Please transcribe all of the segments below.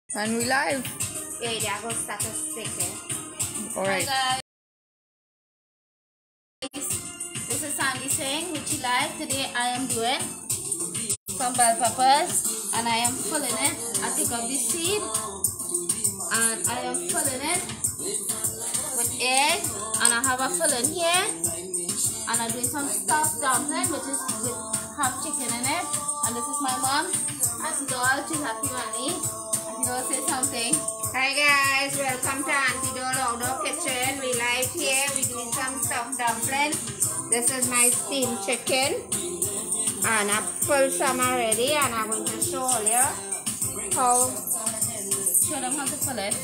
And we live. Yeah, they are going to start a second. Alright. Hi guys, this is Sandy saying which you like. Today I am doing some bell peppers and I am pulling it. I take up the seed and I am pulling it with egg and I have a filling here and I'm doing some stuffed dumpling which is with half chicken in it. And this is my mom. Auntie Doll, she's happy with me. Auntie Doll, say something. Hi guys, welcome to Auntie Doll Outdoor Kitchen. We live here, we're doing some stuffed dumpling. This is my steamed chicken. And I pulled some already and I'm going to show all you how, show them how to pull it.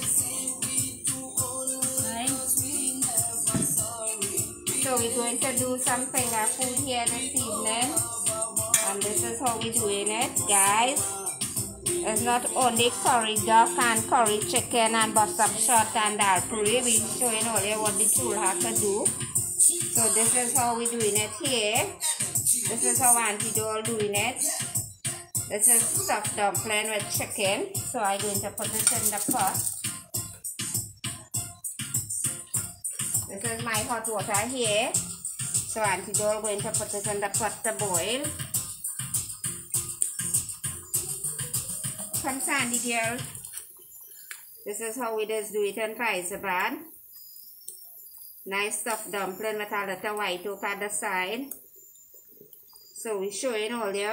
Right. So we're going to do some finger food here this evening. And this is how we're doing it, guys. It's not only curry duck and curry chicken and basap shot and dal puri. We're showing all you what the tool has to do. So this is how we're doing it here. This is how Auntie Doll doing it. This is stuffed dumpling with chicken. So I'm going to put this in the pot. This is my hot water here. So Auntie Doll going to put this in the pot to boil. Come Sandy dear. This is how we just do it in Hyderabad. Nice stuffed dumpling with a little white oak at the side. So we're showing all you.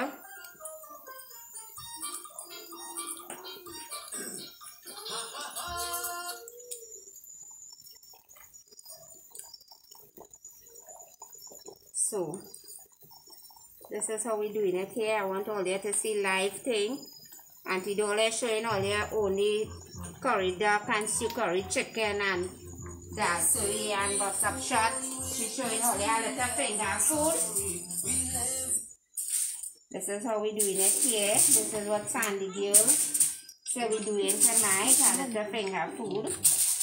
So this is how we're doing it here. I want all you to see live thing. Auntie Doll is showing all you only curry duck and stew curry chicken and dal puri and basap shot. She's showing all you a little finger food. This is how we're doing it here. This is what Sandy girl said we're doing tonight, a little finger food.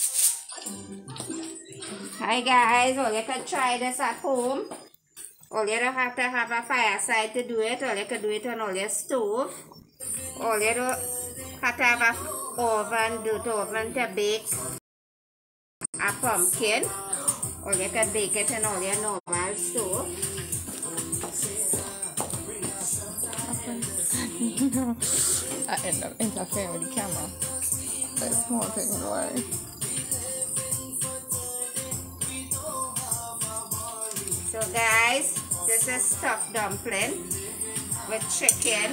Hi guys, all you can try this at home. All you don't have to have a fireside to do it. All you can do it on all your stove. All you don't have to have a oven, dirt oven to bake a pumpkin. Or you can bake it in all your normal stove. I end up interfering with the camera. That's small thing, don't worry. So guys, this is stuffed dumpling with chicken.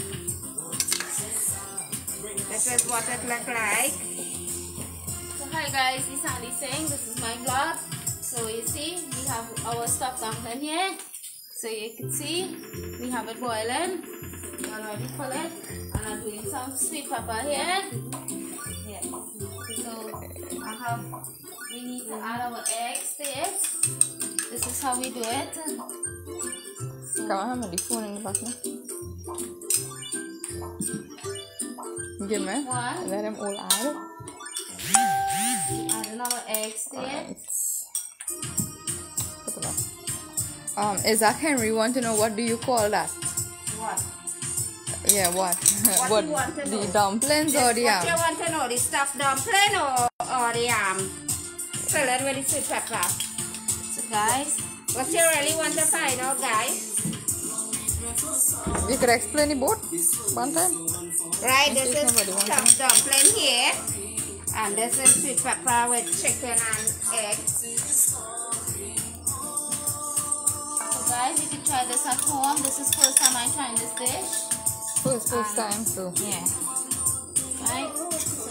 This is what it looks like. So hi guys, this is Sandy saying this is my vlog. So you see, we have our stuffed dumpling here. So you can see, we have it boiling. We already pull it. And I'm doing some sweet pepper here. Yeah. So we need to add our eggs to it. This is how we do it. Come on, have the phone in the back now. Give me. One. Let them all add. Adding our eggs to it. Put it up. Isaac Henry want to know what do you call that? What? Yeah, what? What do you want to know? The dumplings or the What you want to know? The stuffed dumpling or the fill it with the sweet pepper? So guys, what you really want to find out, guys? You could explain the both one time? Right, this is stuffed dumpling here. And this is sweet pepper with chicken and eggs. So guys, you can try this at home. This is first time I'm trying this dish. First time, so. Yeah. Right, so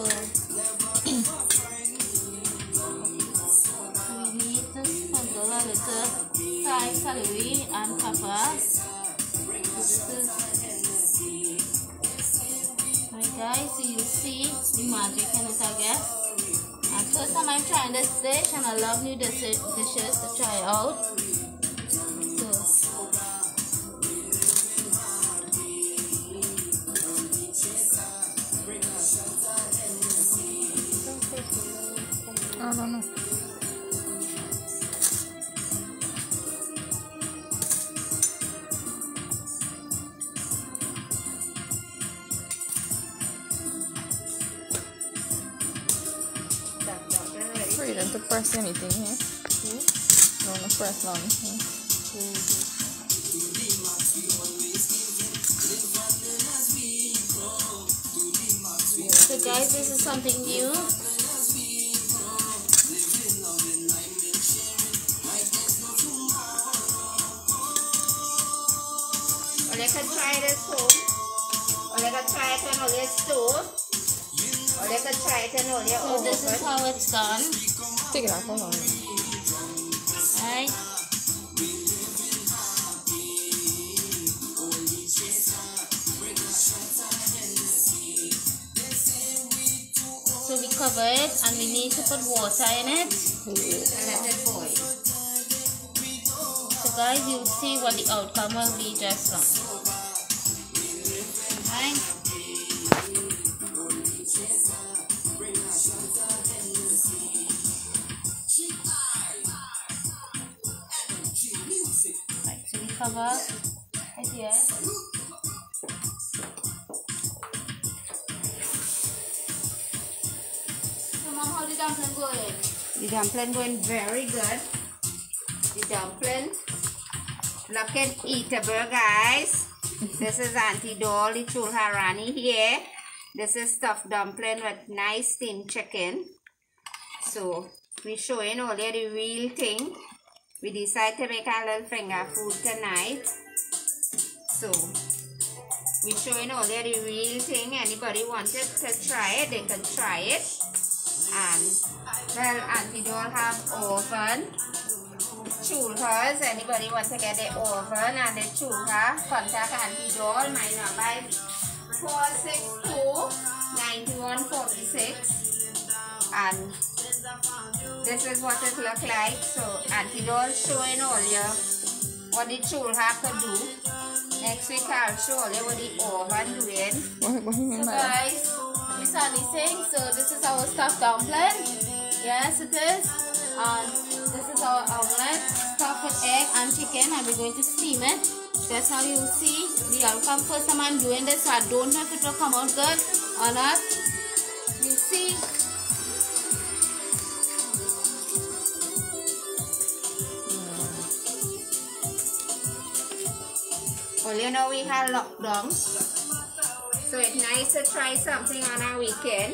we need to sprinkle a little Thai celery and peppers. So this is, right guys, so you see the magic in it, I guess. And first time I'm trying this dish and I love new dishes to try out. I don't know. to press anything here. You want to press on here. So guys, this is something new. Or you can try it at home. Or you can try it on all your stove. Or you can try it on all your oven. So this is how it's done. Take it off, hold on. Right. So we cover it and we need to put water in it and let it boil. So guys, you'll see what the outcome will be just now. Right. Right, so we cover it here. Mom, how the dumpling going? The dumpling going very good. The dumpling looking eatable, guys. This is Auntie Doll, the Chulha Rani here. This is stuffed dumpling with nice steamed chicken. So we're showing all the real thing. We decided to make a little finger food tonight. So we're showing all the real thing. Anybody wanted to try it, they can try it. And well, Auntie Doll have oven, chulhas. Anybody want to get the oven and the chulha, contact Auntie Doll. My number is 462-9146. And this is what it look like. So Auntie Doll showing all you what the chulha could do. Next week I'll show you what the oven doing. What do you mean so by that? Guys, it's anything. So this is our stuffed dumpling. Yes, it is. And this is our omelette, stuffed with egg and chicken, and we're going to steam it. That's how you see the outcome. First time I'm doing this, so I don't know if it will come out good or not. You see. Well, you know we had lockdown, so it's nice to try something on our weekend.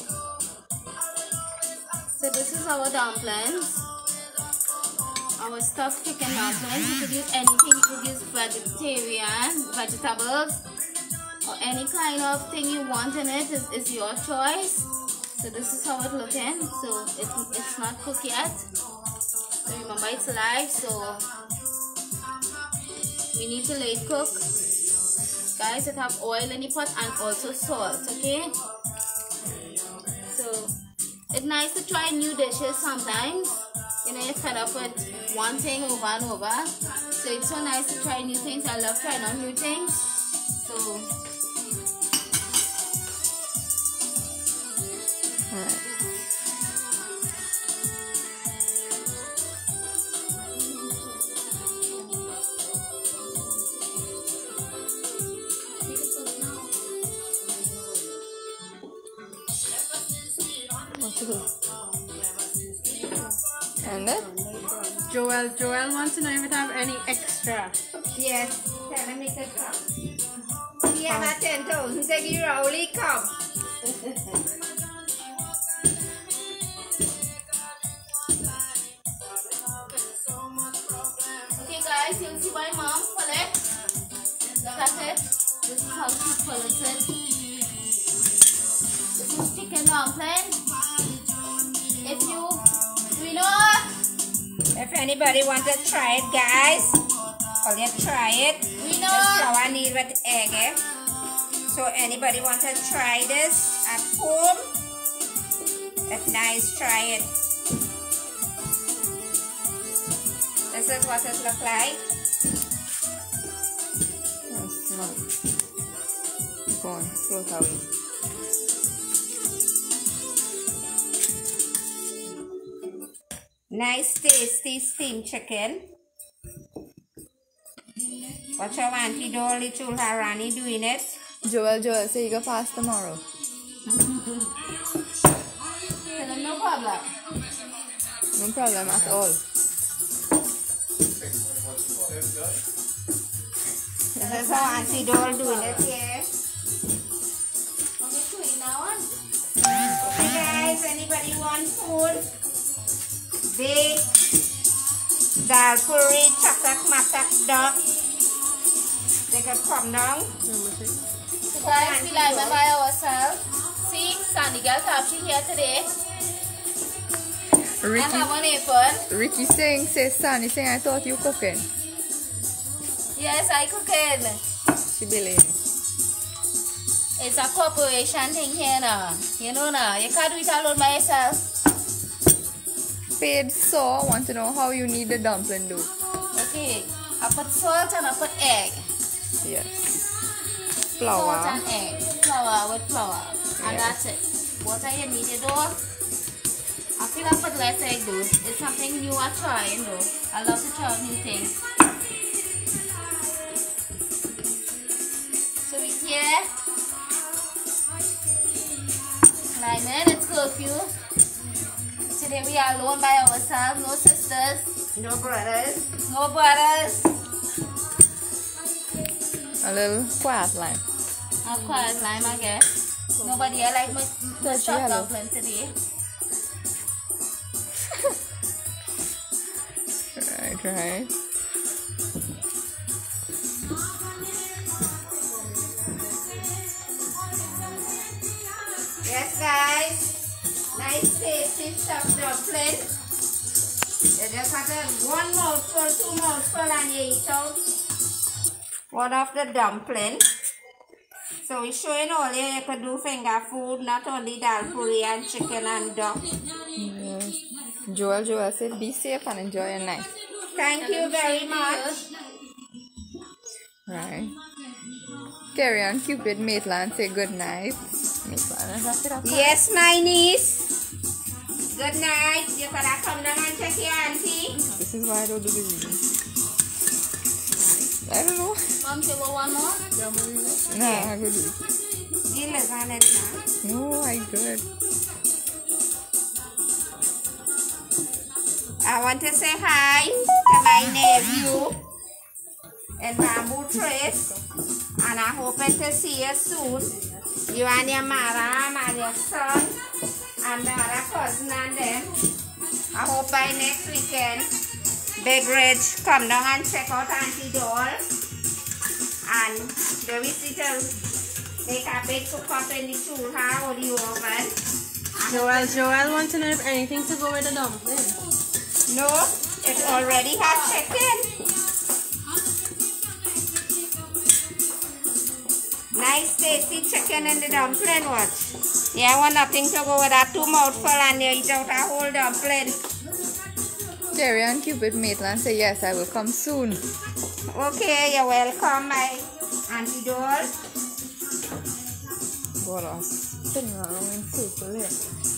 So this is our dumplings, our stuffed chicken dumplings. You could use anything. You could use vegetables, or any kind of thing you want in it is your choice. So this is how it's looking. So it's not cooked yet. So remember it's live, so we need to let it cook. Guys, it have oil in the pot and also salt, okay? So it's nice to try new dishes sometimes. You know, you're fed up with one thing over and over. So it's so nice to try new things. I love trying out new things. So Alright. And then? Joel wants to know if it have any extra. yes, tell him it come. He have a 10,000 take you only come. Okay guys, you'll see my mom pull it. That's it. This is how she pulls it. This is chicken dumpling. If anybody wants to try it, guys, or you try it. This flour need with egg. So anybody wants to try this at home? If nice, try it. This is what it looks like. Go on, float away. Nice, tasty steamed chicken. Watch our Auntie Doll, the Chulha Rani doing it. Joel, say you go fast tomorrow. Tell him no problem. No problem at all. This is how Auntie Doll doing it here. Okay guys, anybody want food? Big dal puri, chatak matak duck. They can come down. So guys, we live by ourselves. See, Sandy girl caption here today. I have an apron. Ricky say Sunny saying I thought you cooking. Yes, I cooking. She believe. It's a corporation thing here now. You know now, you can't do it alone by yourself. Paid so want to know how you need the dumpling do. Okay, I put salt and I put egg. Yes. Salt Flour. and egg. Flour with flour. And Yeah. that's it. What I need to do, I feel I put less egg though. It's something new I'm trying though. I love to try new things. So we here. Lyman, it's curfew. Today we are alone by ourselves. No sisters. No brothers. No brothers. A little quiet line. I'm quiet Lime, I guess. Nobody else like my That's stuffed yellow. dumpling today. Right. Yes guys, nice tasty stuffed dumpling. You just have to one mouthful, two mouthful and you eat out one of the dumpling. So we're showing all you can do finger food, not only dal puri and chicken and duck. Yes. Joel said be safe and enjoy your night. Thank you very much. Right. Carry on Cupid, Maitland say good night. Maitland, wrap it up. Yes, my niece. Good night. You can come down and check your auntie. This is why I don't do the reading. I don't know. Mom, you want one more? Nah, I go do it. You listen it now. No, I good. I want to say hi to my nephew in Bamboo Trace, and I hope to see you soon. You and your madam and your son and the other cousin and them. I hope by next weekend, Big Ridge come down and check out Auntie Doll, and the visitor make a big cook up in the chulha or the oven. Joel wants to know if anything to go with the dumpling. No, it already has chicken. Nice tasty chicken in the dumpling, watch. Yeah, I want nothing to go with that two mouthful and you eat out a whole dumpling. Carry on Cupid, Maitland say yes, I will come soon. Okay, you're welcome, my Auntie Doll. What else? Spinning around in circle here.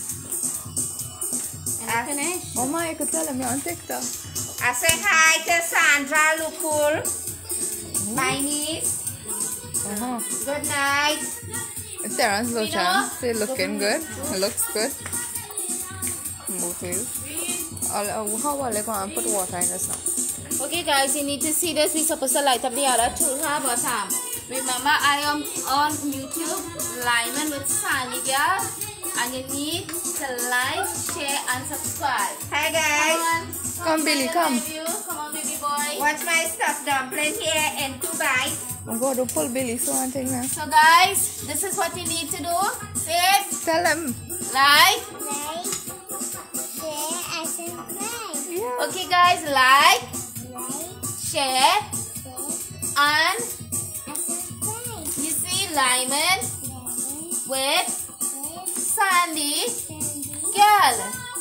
Finish? Oh my, I could tell him you're on TikTok. I say hi to Sandra Lukul, my niece. Good night. Terrence Lochan say looking good. Looks good. Both ways. How are they going to put water in this now? Okay guys, you need to see this. We're supposed to light up the other chulha, but remember I am on YouTube, Lyman with Sandy Girl, and you need to like, share and subscribe. Hi guys. Come Billy, come. Come on baby boy. Watch my stuffed dumpling here in 2 bites. I'm going to pull Billy so one thing now. So guys, this is what you need to do. Say it. Tell him. Like. Share and subscribe. Yeah. Okay guys, like, Like, share and and subscribe. you see Lyman with Sandy Girl.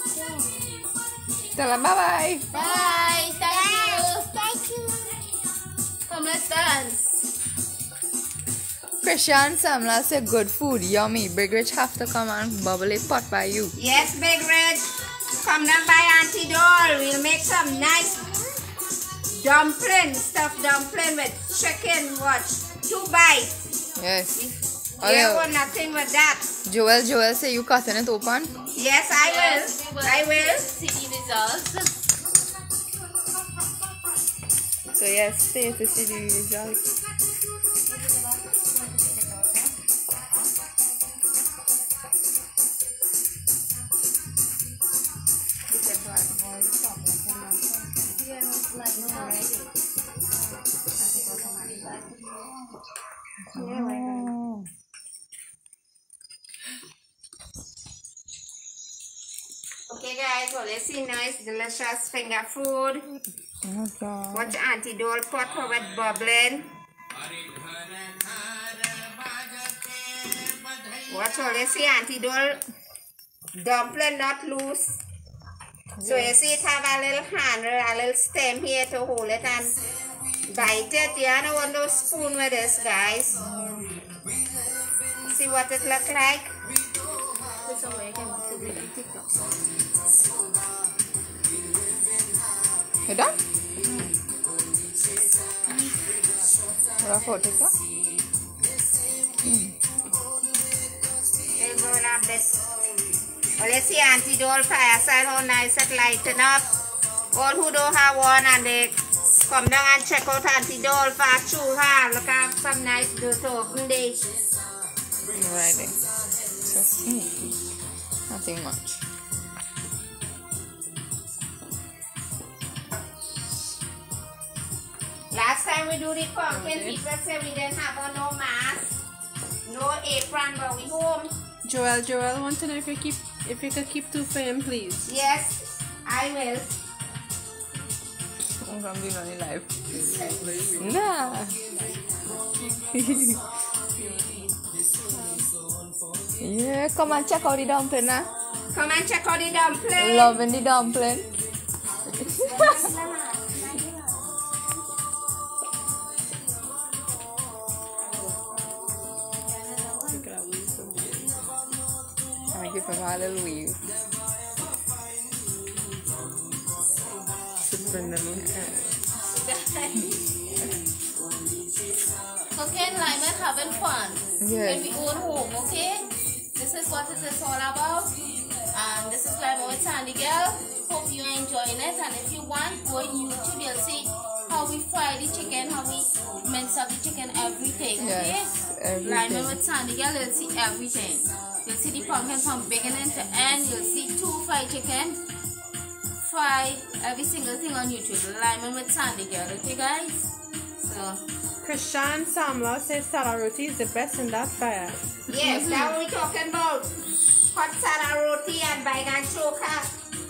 Tell him bye-bye. Bye. Thank you. Thank you. Come, let's dance. Christian Samla say good food, yummy. Big Rich have to come and bubble a pot by you. Yes, Big Red. Come down by Auntie Doll. We'll make some nice dumpling, stuffed dumpling with chicken. Watch. 2 bites. Yes. Okay. There was nothing but that. Joel, say you cutting it open. Yes, I will. I will. See the results. So yes, stay to see the results. Oh. Okay guys, well let's see nice delicious finger food. Oh God. Watch Auntie Doll pot how it bubbling. Watch all you see Auntie Doll dumpling not loose. So you see it have a little handle, a little stem here to hold it and bite it. You don't want no spoon with this guys. See what it look like? You done? What for TikTok? We'll burn up this. Well, let's see Auntie Doll fireside how nice it lighten up. All who don't have one and they come down and check out Auntie Doll for a churra. Look at some nice dirt open dish. Right there. Just nothing much. Last time we do the pumpkin, people said we didn't have no mask, no apron, but we home. Joel, want to know if you could keep 2 for him, please. Yes, I will. I'm gonna be running live. Nah. Yeah, come and check out the dumpling now. Come and check out the dumpling. Loving the dumpling. I give him a little wave. Cooking, lime, and having fun. Yes. When we own home, okay? This is what it is all about. And this is Lime with Sandy Girl. Hope you are enjoying it. And if you want, go on YouTube, you'll see how we fry the chicken, how we mince up the chicken, everything, okay? Yes, everything. Lime with Sandy Girl, you'll see everything. You'll see the pumpkin from beginning to end. You'll see 2 fried chicken. Fry every single thing on YouTube. Lime with Sandy Girl, okay guys? So Christian Samla says Sarah roti is the best in that fire. Yes, that's what we're talking about. Hot Sarah roti and baigan choka.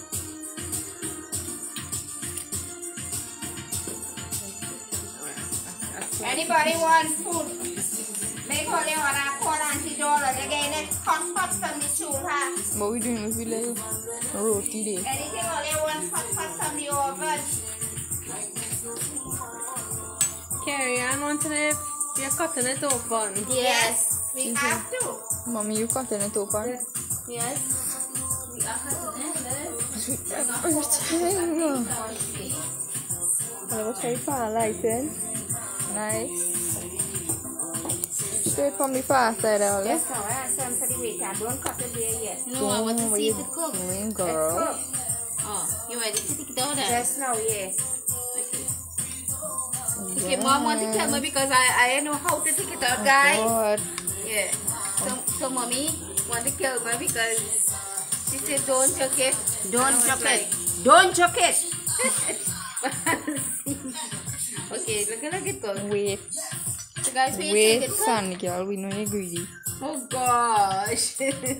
Anybody want food? Make all you want to call Auntie Doll again. It's hot from the churra. What we doing if we like roti day? Anything all you want hot from the oven. Carrie Ann want to know if you're cutting it open. Yes, we have to. Mommy, you cutting it open? yes, we are cutting it. Everything. What's very far lighting? Nice. Straight from the far side, all Yes, now I ask them for the waiter. Don't cut it there yet. No, I want to see if it cooks. Doing, girl. Oh, you ready to take it out then? Just now, yeah. Okay, Mom want to tell me because I know how to take it out, guys. God. Yeah. So Mommy want to kill me because she said don't choke it. Don't choke it. Don't choke it. Okay, look at it go. Wait. So guys, we Wait, take it. Sandy girl, we know you're greedy. Oh gosh.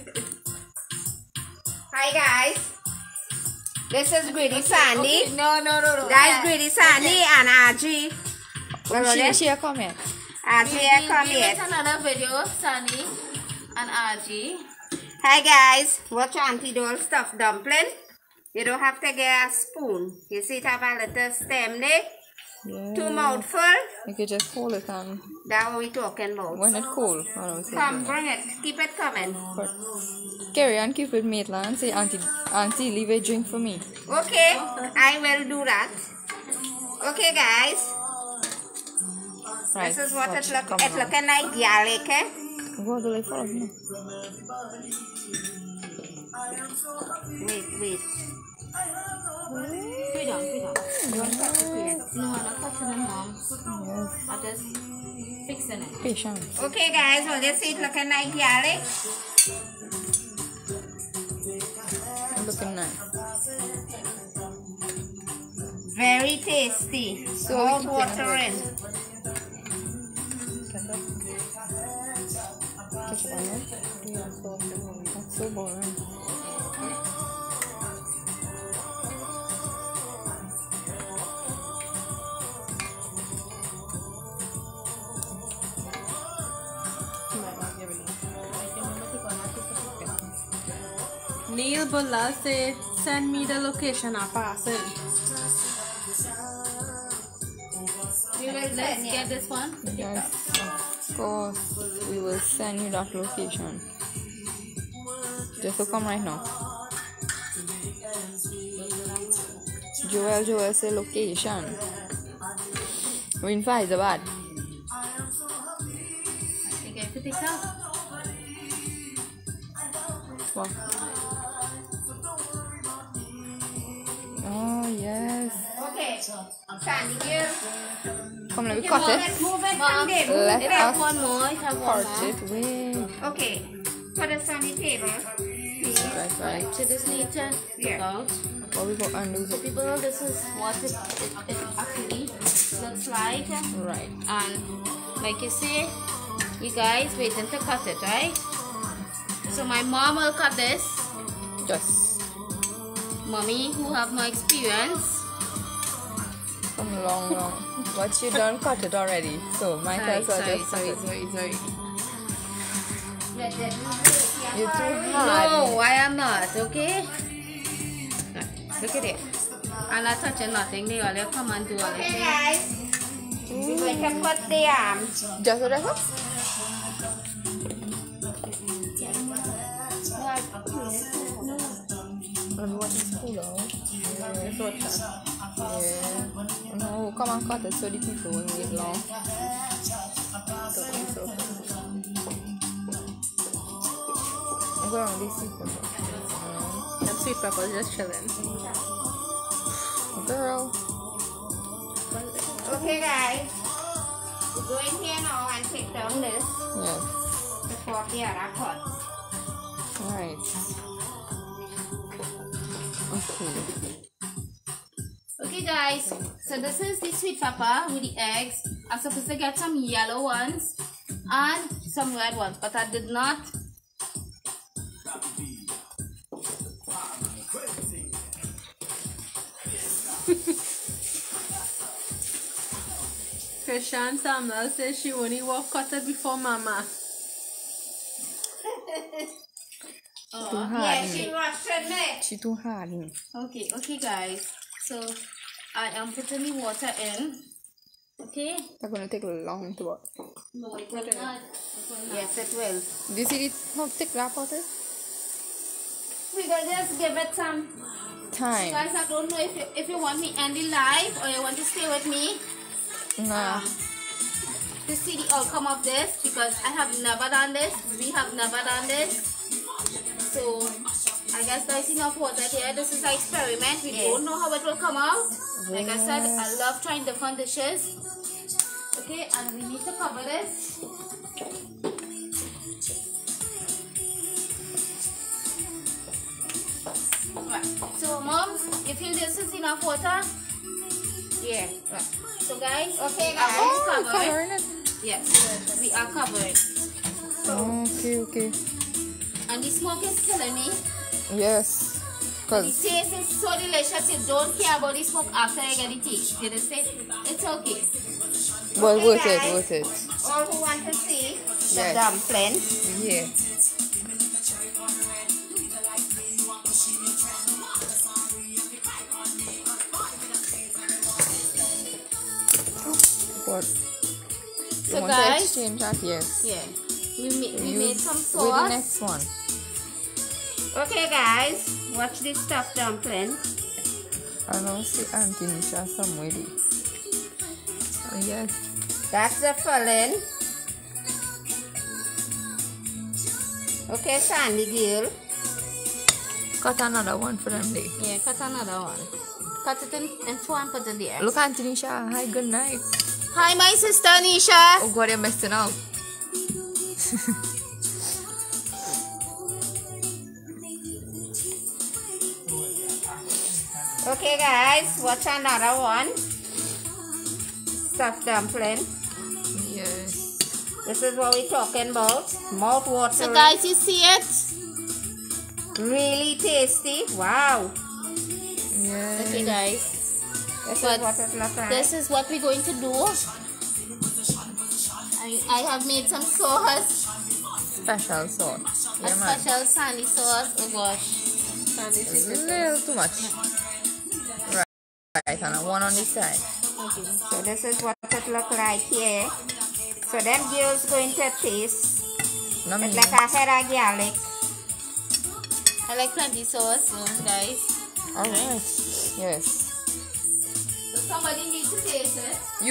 Hi, guys. This is Greedy Sandy. Okay, no. That's Greedy Sandy and Aji. She come here. Aji, come We here. make another video, Sunny and Aji. Hi, guys. Watch Auntie Doll stuffed dumpling. You don't have to get a spoon. You see it have a little stem there. Yeah. 2 mouthful. You could just hold it on That's what we talking about. when it's cold. I don't say Come, bring it. Keep it coming. but carry on, keep it Maitland. Say, auntie, leave a drink for me. Okay, I will do that. Okay, guys. Right. This is what watch it look. come It's on. looking like garlic, eh? Go to the front. Wait. Put it on. You want to cut it here? No, I'm not cutting it, Mom. Yes. I'm just fixing it. Patience. Okay, guys, well, let's see it looking like garlic. Looking nice. Very tasty. So All we keep water it in. Ketchup on it. That's so boring. Neil Bulla say, send me the location of parcel. Let's get this one. Yes, of course. We will send you that location. Just to come right now. Joel say location. We're in Faizabad. You get to take out. Wow. Oh yes. Okay. Sandy, here. Come, let me cut it. Let's move it from there. Let If I have us one more, if I have one Part more. it. Wait. Okay. Put this on the table. Please. Right. So this needs to Yeah. out. What we go undo So it. people, this is what it actually looks like. Right. And like you see, you guys waiting to cut it, right? So my mom will cut this. Just Mommy, who have more experience. come long. But you done cut it already. So might as well just cut it. sorry. You're too hard. No, I am not, okay? Look at it. I'm not touching nothing. They all come and do all Okay, this. guys. We're going to cut the Just what I thought? Let me watch this cool out. Yeah. No, come and cut it so the people won't wait long. I'm going on these people. Them sweet peppers just chilling. Girl. Okay, guys. We're going here now and take down this Yes. before the other cut. Right. Okay. Okay, guys. So this is the sweet pepper with the eggs. I'm supposed to get some yellow ones and some red ones, but I did not. Christian Samuel says she only walk cut it before Mama. Too hard. Yeah, she rushed me. She too hard. Okay, guys. So I am putting the water in. Okay. That's gonna take long to work. No, it will not. Yes, it will. Do you see how thick that pot is? We will just give it some. Time. Guys, I don't know if you want me end the live or you want to stay with me Nah. to see the outcome of this, because I have never done this. We have never done this. So I guess there's enough water here. This is an experiment. We don't know how it will come out. Like I said, I love trying different dishes. Okay, and we need to cover this. Right. So mom, you feel this is enough water? Yeah. Right. So guys, Okay, I'm guys. going to cover it. Covering it. Yes, we are covering. Okay. And the smoke is killing me. Yes. The Cause taste is so delicious. You don't care about the smoke after you get the taste. You understand? It's okay. well, worth guys. it, worth it. All who want to see the Yes. dumpling. Yeah. What? You So want guys- to exchange that? Yes. Yeah. We You- made some With the sauce. next one. Okay, guys. Watch this stuffed dumpling. I know see Auntie Nisha somewhere. Oh, yes. That's the filling. Okay, Sandy girl. Cut another one for them day. Yeah, cut another one. Cut it in two and put it there. Look, Auntie Nisha. Hi, good night. Hi, my sister Nisha. Oh God, you're messing up. Okay, guys, watch another one. Stuffed dumpling. Yes. This is what we're talking about. Mouth watering. So guys, you see it? Really tasty. Wow. Yes. Okay, guys. This But is what it looks like. This is what we're going to do. I have made some sauce. Special sauce. A Yeah, man. special sandy sauce. Oh gosh. Sandy A secret. little too much. Right, and one on this side. Okay. So this is what it look like here. So them girls going to taste. No, It's like a head of garlic. I like plenty sauce, so guys. Alright. Yes. So somebody needs to taste it. You.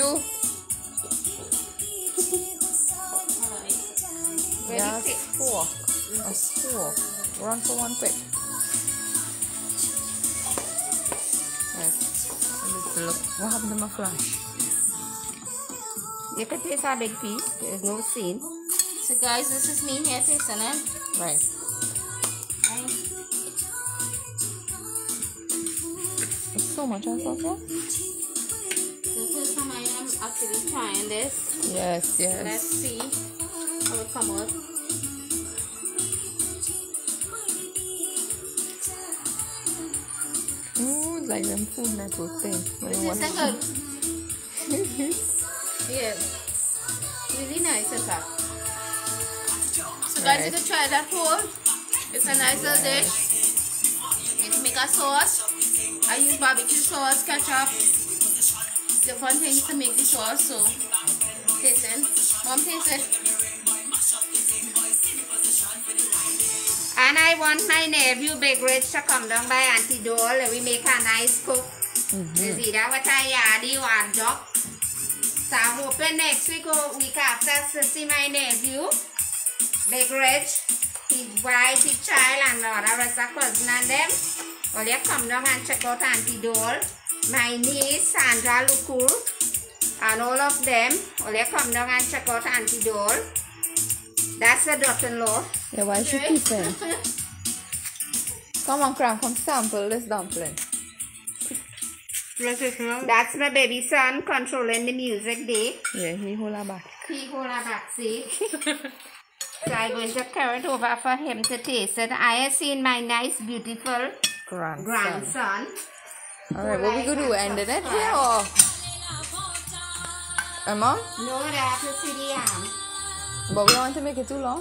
Alright. Yeah, fork. A fork. Run for one quick. Yes. Look. What happened to my flash? You can taste a big piece. There's no scene. So guys, this is me here tasting it. Right. Right. It's so much sauce. So first time I am actually trying this. Yes, Let's yes. see how it come out. Ooh, like them Food Network thing. When you watch Tastes good. Yeah. Really nice in fact. So guys, you can try it at home. It's a nice little dish. You can make a sauce. I use barbecue sauce, ketchup, different things to make the sauce. So taste it. Mom, taste it. And I want my nephew Big Rich to come down by Auntie Dole and we make a nice cook. Is either what I yadi or duck. So I'm hoping next week or week after to see my nephew Big Rich, his wife, his child and all the rest of cousin and them. Well, you come down and check out Auntie Dole, my niece Sandra Lukur and all of them. Well, you come down and check out Auntie Dole. That's the daughter-in-law. Yeah, why she keeping? Come on, Cram, come sample this dumpling. That's my baby son controlling the music day. Yeah, he hold her back. He hold her back seat. So I'm going to carry it over for him to taste it. I have seen my nice, beautiful grandson. Alright, what we gonna do? Ending it here or? Emma? No, they have to see the arm. But we don't want to make it too long.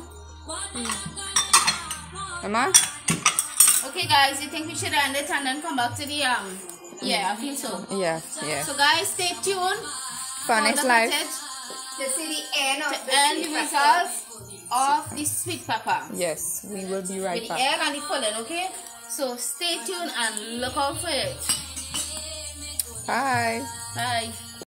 Emma? Okay guys, you think we should end it and then come back to the yeah, I feel so. Yeah, yeah. So guys, stay tuned For next live. To see the end of the And the sweet results of the sweet pepper. Yes, we will be right With the back. egg and the pudding, okay? So stay tuned and look out for it. Bye. Bye.